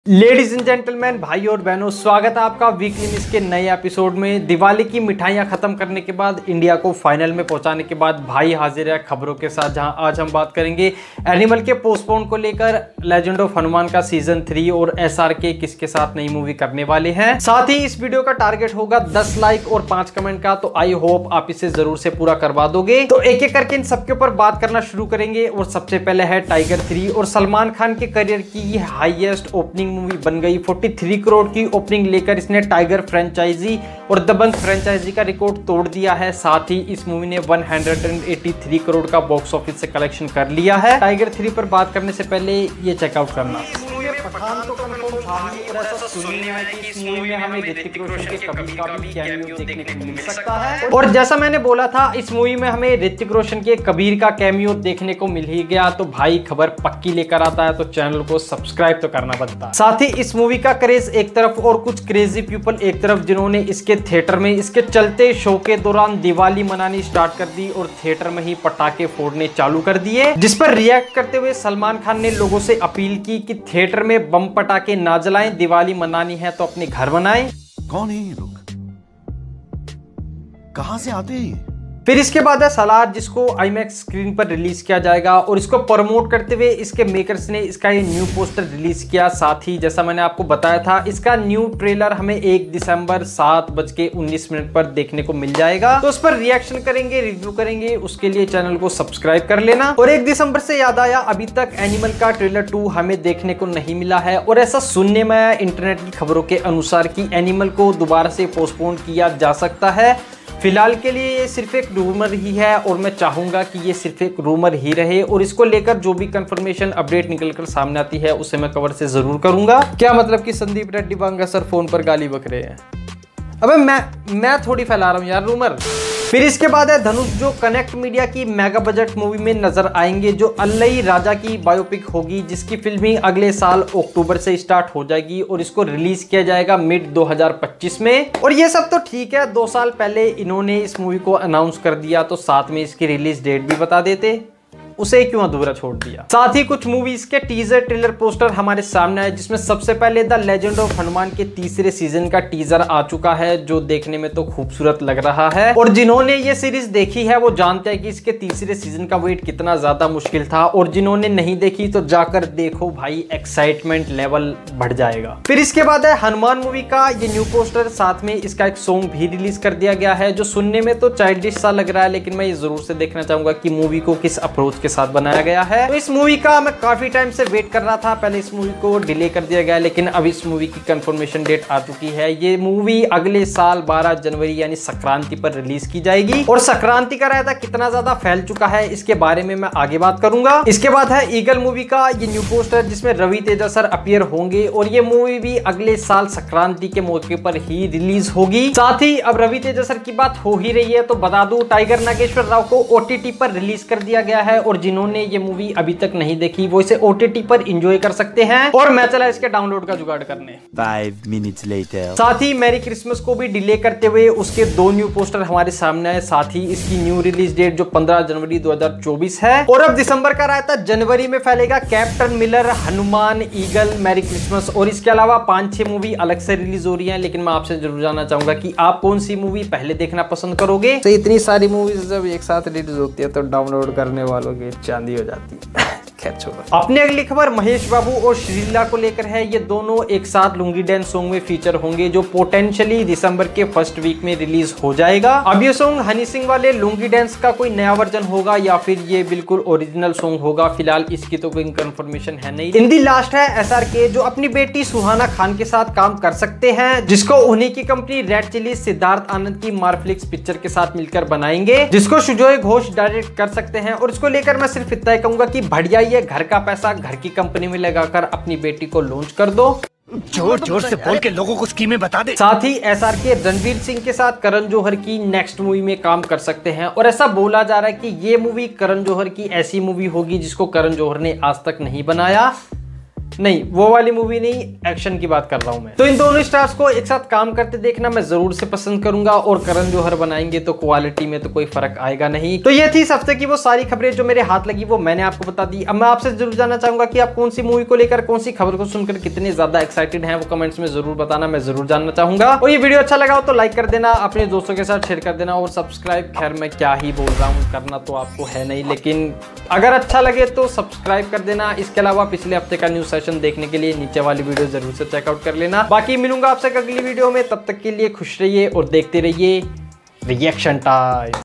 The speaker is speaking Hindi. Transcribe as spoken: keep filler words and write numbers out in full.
लेडीज एंड जेंटलमैन, भाई और बहनों, स्वागत है आपका वीकली न्यूज के नए एपिसोड में। दिवाली की मिठाइयां खत्म करने के बाद, इंडिया को फाइनल में पहुंचाने के बाद भाई हाजिर है खबरों के साथ, जहां आज हम बात करेंगे एनिमल के पोस्टपोन को लेकर, लेजेंड ऑफ हनुमान का सीजन थ्री और एसआरके किसके साथ नई मूवी करने वाले हैं। साथ ही इस वीडियो का टारगेट होगा दस लाइक और पांच कमेंट का, तो आई होप आप इसे जरूर से पूरा करवा दोगे। तो एक एक करके इन सबके ऊपर बात करना शुरू करेंगे। और सबसे पहले है टाइगर थ्री, और सलमान खान के करियर की ये हाईएस्ट ओपनिंग मूवी बन गई। तैंतालीस करोड़ की ओपनिंग लेकर इसने टाइगर फ्रेंचाइजी और दबंग फ्रेंचाइजी का रिकॉर्ड तोड़ दिया है। साथ ही इस मूवी ने एक सौ तिरासी करोड़ का बॉक्स ऑफिस से कलेक्शन कर लिया है। टाइगर थ्री पर बात करने से पहले ये चेकआउट करना। पठान तो कंफर्म था ही, और ऐसा सुनने में कि इस मूवी में हमें ऋतिक रोशन के कभी का भी कैमियो देखने को मिल सकता है। और जैसा मैंने बोला था, इस मूवी में हमें ऋतिक रोशन के कबीर का कैमियो देखने को मिल ही गया। तो भाई खबर पक्की लेकर आता है, तो चैनल को सब्सक्राइब तो करना बनता है। साथ ही इस मूवी का क्रेज एक तरफ और कुछ क्रेजी पीपल एक तरफ, जिन्होंने इसके थिएटर में इसके चलते शो के दौरान दिवाली मनानी स्टार्ट कर दी और थिएटर में ही पटाखे फोड़ने चालू कर दिए। जिस पर रिएक्ट करते हुए सलमान खान ने लोगों से अपील की कि थिएटर में बम पटाखे ना जलाएं, दिवाली मनानी है तो अपने घर बनाएं। कौन है ये लोग? कहां से आते हैं? फिर इसके बाद है सलार, जिसको आईमैक्स स्क्रीन पर रिलीज किया जाएगा, और इसको प्रमोट करते हुए इसके मेकर्स ने इसका ये न्यू पोस्टर रिलीज किया। साथ ही जैसा मैंने आपको बताया था, इसका न्यू ट्रेलर हमें एक दिसंबर सात बज के उन्नीस मिनट पर देखने को मिल जाएगा। तो उस पर रिएक्शन करेंगे, रिव्यू करेंगे, उसके लिए चैनल को सब्सक्राइब कर लेना। और एक दिसंबर से याद आया, अभी तक एनिमल का ट्रेलर टू हमें देखने को नहीं मिला है, और ऐसा सुनने में आया इंटरनेट की खबरों के अनुसार कि एनिमल को दोबारा से पोस्टपोन किया जा सकता है। फिलहाल के लिए ये सिर्फ एक रूमर ही है, और मैं चाहूंगा कि ये सिर्फ एक रूमर ही रहे, और इसको लेकर जो भी कंफर्मेशन अपडेट निकलकर सामने आती है उसे मैं कवर से जरूर करूंगा। क्या मतलब कि संदीप रेड्डी बांगा सर फोन पर गाली बक रहे हैं? अबे मैं मैं थोड़ी फैला रहा हूं यार रूमर। फिर इसके बाद है धनुष, जो कनेक्ट मीडिया की मेगा बजट मूवी में नजर आएंगे, जो अल्लई राजा की बायोपिक होगी, जिसकी फिल्मिंग अगले साल अक्टूबर से स्टार्ट हो जाएगी और इसको रिलीज किया जाएगा मिड दो हज़ार पच्चीस में। और ये सब तो ठीक है, दो साल पहले इन्होंने इस मूवी को अनाउंस कर दिया, तो साथ में इसकी रिलीज डेट भी बता देते, उसे क्यों अधूरा छोड़ दिया। साथ ही कुछ मूवीज के टीजर ट्रेलर पोस्टर हमारे सामने आए, जिसमें सबसे पहले द लेजेंड ऑफ हनुमान के तीसरे सीजन का टीजर आ चुका है, जो देखने में तो खूबसूरत लग रहा है। और जिन्होंने ये सीरीज देखी है वो जानते हैं कि इसके तीसरे सीजन का वेट कितना ज्यादा मुश्किल था, और जिन्होंने नहीं देखी तो जाकर देखो भाई, एक्साइटमेंट लेवल बढ़ जाएगा। फिर इसके बाद है हनुमान मूवी का ये न्यू पोस्टर, साथ में इसका एक सॉन्ग भी रिलीज कर दिया गया है, जो सुनने में तो चाइल्डिश सा लग रहा है, लेकिन मैं ये जरूर से देखना चाहूंगा कि मूवी को किस अप्रोच के साथ बनाया गया है। तो इस मूवी का मैं काफी टाइम से वेट कर रहा था, पहले इस मूवी को डिले कर दिया गया, लेकिन अब इस मूवी की कंफर्मेशन डेट आ चुकी है। ये मूवी अगले साल बारह जनवरी यानी संक्रांति पर रिलीज की जाएगी, और संक्रांति का रायता कितना ज्यादा फैल चुका है इसके बारे में मैं आगे बात करूंगा। इसके बाद है ईगल मूवी का ये न्यू पोस्टर, जिसमें रवि तेजा सर अपीयर होंगे, और ये मूवी भी अगले साल संक्रांति के मौके पर ही रिलीज होगी। साथ ही अब रवि तेजा सर की बात हो ही रही है, तो बता दूं टाइगर नागेश्वर राव को ओटीटी पर रिलीज कर दिया गया है, और जिन्होंने ये मूवी अभी तक नहीं देखी वो इसे ओटीटी पर एंजॉय कर सकते हैं। और मैं चला इसके डाउनलोड का जुगाड़ करने। Five minutes later. साथ ही मैरी क्रिसमस को भी डिले करते हुए उसके दो न्यू पोस्टर हमारे सामने आए। साथ ही इसकी न्यू रिलीज डेट जो पंद्रह जनवरी दो हज़ार चौबीस है, और अब दिसंबर का रायता जनवरी में फैलेगा। Captain Miller, Hanuman, Eagle, Merry Christmas, और इसके अलावा पांच छह मूवी अलग से रिलीज हो रही है। लेकिन मैं आपसे जरूर जानना चाहूंगा कि आप कौन सी मूवी पहले देखना पसंद करोगे। तो इतनी सारी मूवीज जब एक साथ रिलीज होती है तो डाउनलोड करने वालों की चांदी हो जाती है। खैर छोड़ो। अपनी अगली खबर महेश बाबू और श्रीलीला को लेकर है। ये दोनों एक साथ लुंगी डांस सॉन्ग में फीचर होंगे, जो पोटेंशियली दिसंबर के फर्स्ट वीक में रिलीज हो जाएगा। अब ये सॉन्ग हनी सिंह वाले लुंगी डांस का कोई नया वर्जन होगा या फिर ये बिल्कुल ओरिजिनल सॉन्ग होगा, फिलहाल इसकी तो कोई कंफर्मेशन है नहीं। इन दी लास्ट है एसआरके, जो अपनी बेटी सुहाना खान के साथ काम कर सकते हैं, जिसको उन्हीं की company Red Chilli Siddharth Anand की मार्फ्लिक्स पिक्चर के साथ मिलकर बनाएंगे, जिसको सुजोय घोष डायरेक्ट कर सकते हैं। और इसको लेकर मैं सिर्फ इतना ही कहूंगा कि बढ़िया, ये घर का पैसा घर की कंपनी में लगाकर अपनी बेटी को लॉन्च कर दो। जोर जोर से बोल के लोगों को स्कीमें बता दे। साथ ही एसआरके रणवीर सिंह के साथ करण जौहर की नेक्स्ट मूवी में काम कर सकते हैं, और ऐसा बोला जा रहा है कि ये मूवी करण जौहर की ऐसी मूवी होगी जिसको करण जौहर ने आज तक नहीं बनाया। नहीं, वो वाली मूवी नहीं, एक्शन की बात कर रहा हूं मैं। तो इन दोनों स्टार्स को एक साथ काम करते देखना मैं जरूर से पसंद करूंगा, और करण जौहर बनाएंगे तो क्वालिटी में तो कोई फर्क आएगा नहीं। तो ये थी इस हफ्ते की वो सारी खबरें जो मेरे हाथ लगी, वो मैंने आपको बता दी। अब मैं आपसे जरूर जानना चाहूंगा कि आप कौन सी मूवी को लेकर, कौन सी खबर को सुनकर कितने ज्यादा एक्साइटेड हैं, वो कमेंट्स में जरूर बताना, मैं जरूर जानना चाहूंगा। और ये वीडियो अच्छा लगा हो तो लाइक कर देना, अपने दोस्तों के साथ शेयर कर देना, और सब्सक्राइब, खैर मैं क्या ही बोल रहा हूँ, करना तो आपको है नहीं, लेकिन अगर अच्छा लगे तो सब्सक्राइब कर देना। इसके अलावा पिछले हफ्ते का न्यूज सेशन देखने के लिए नीचे वाली वीडियो जरूर से चेकआउट कर लेना। बाकी मिलूंगा आपसे अगली वीडियो में, तब तक के लिए खुश रहिए और देखते रहिए रिएक्शन टाइम।